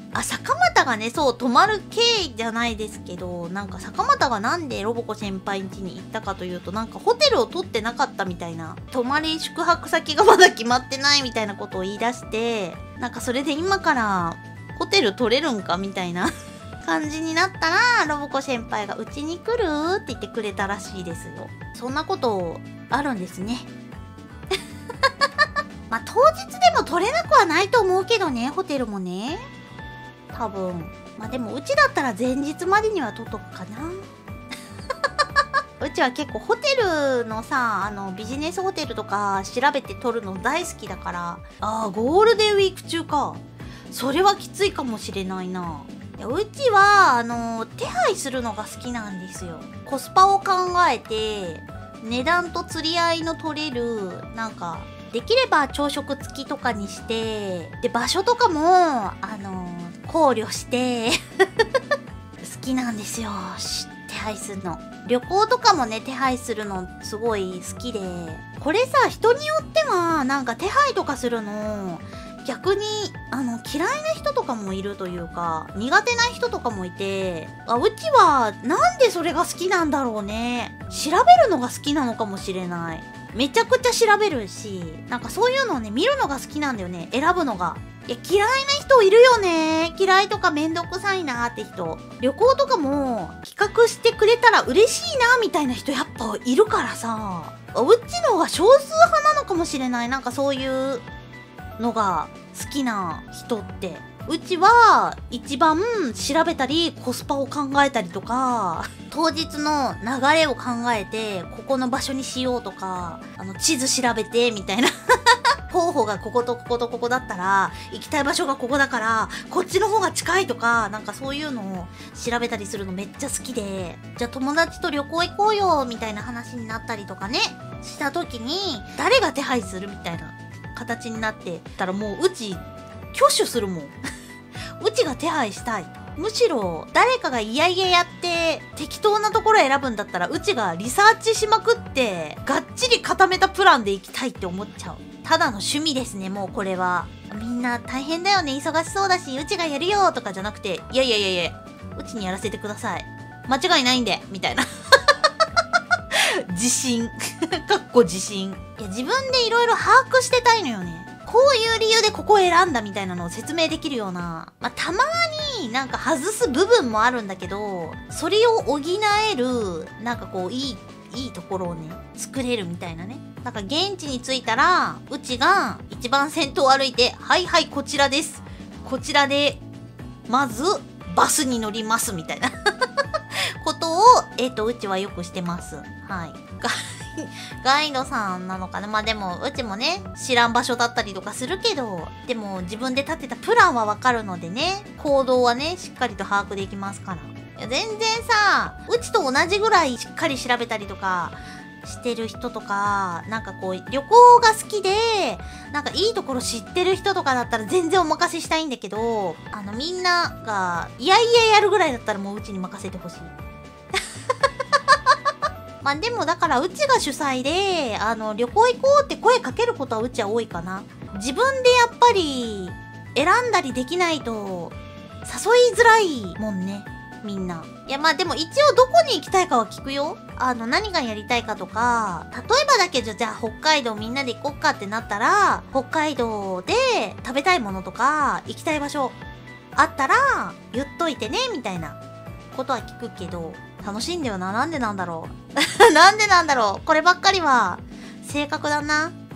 坂又がね、そう、泊まる経緯じゃないですけど、なんか坂又がなんでロボコ先輩ん家に行ったかというと、なんかホテルを取ってなかったみたいな、泊まり宿泊先がまだ決まってないみたいなことを言い出して、なんかそれで今からホテル取れるんかみたいな感じになったら、ロボコ先輩がうちに来るって言ってくれたらしいですよ。そんなことあるんですね。まあ当日でも取れなくはないと思うけどね、ホテルもね。多分。まあでもうちだったら前日までには取っとくかな。うちは結構ホテルのさ、ビジネスホテルとか調べて取るの大好きだから。ああ、ゴールデンウィーク中か。それはきついかもしれないな。うちは、手配するのが好きなんですよ。コスパを考えて、値段と釣り合いの取れる、なんか、できれば朝食付きとかにして、で、場所とかも、考慮して、好きなんですよ。手配するの。旅行とかもね、手配するのすごい好きで。これさ、人によっては、なんか手配とかするの、逆に、嫌いな人とかもいるというか、苦手な人とかもいて、うちは、なんでそれが好きなんだろうね。調べるのが好きなのかもしれない。めちゃくちゃ調べるし、なんかそういうのをね、見るのが好きなんだよね。選ぶのが。いや、嫌いな人いるよね。嫌いとかめんどくさいなって人。旅行とかも企画してくれたら嬉しいなみたいな人やっぱいるからさ。うちの方が少数派なのかもしれない。なんかそういうのが好きな人って。うちは一番調べたりコスパを考えたりとか、当日の流れを考えてここの場所にしようとか、地図調べてみたいな候補がこことこことここだったら行きたい場所がここだからこっちの方が近いとか、なんかそういうのを調べたりするのめっちゃ好きで、じゃあ友達と旅行行こうよみたいな話になったりとかねした時に、誰が手配するみたいな形になってたら、もううち挙手するもん。うちが手配したい。むしろ誰かがいやいややって適当なところ選ぶんだったら、うちがリサーチしまくってがっちり固めたプランで行きたいって思っちゃう。ただの趣味ですね、もうこれは。みんな大変だよね、忙しそうだしうちがやるよとかじゃなくて、いやいやいやいや、うちにやらせてください、間違いないんでみたいな。自信かっこ自信。いや、自分でいろいろ把握してたいのよね。こういう理由でここを選んだみたいなのを説明できるような。まあ、たまになんか外す部分もあるんだけど、それを補える、なんかこう、いいところをね、作れるみたいなね。なんか現地に着いたら、うちが一番先頭を歩いて、はいはい、こちらです。こちらで、まず、バスに乗ります、みたいなことを、うちはよくしてます。はい。ガイドさんなのかな。まあでも、うちもね、知らん場所だったりとかするけど、でも自分で立てたプランはわかるのでね、行動はね、しっかりと把握できますから。いや、全然さ、うちと同じぐらいしっかり調べたりとかしてる人とか、なんかこう、旅行が好きで、なんかいいところ知ってる人とかだったら全然お任せしたいんだけど、みんなが、いやいややるぐらいだったらもううちに任せてほしい。まあでもだからうちが主催で、旅行行こうって声かけることはうちは多いかな。自分でやっぱり選んだりできないと誘いづらいもんね、みんな。いやまあでも一応どこに行きたいかは聞くよ。何がやりたいかとか、例えばだけどじゃあ北海道みんなで行こっかってなったら、北海道で食べたいものとか行きたい場所あったら言っといてね、みたいなことは聞くけど、楽しいんだよな。なんでなんだろう。なんでなんだろう。こればっかりは性格だな。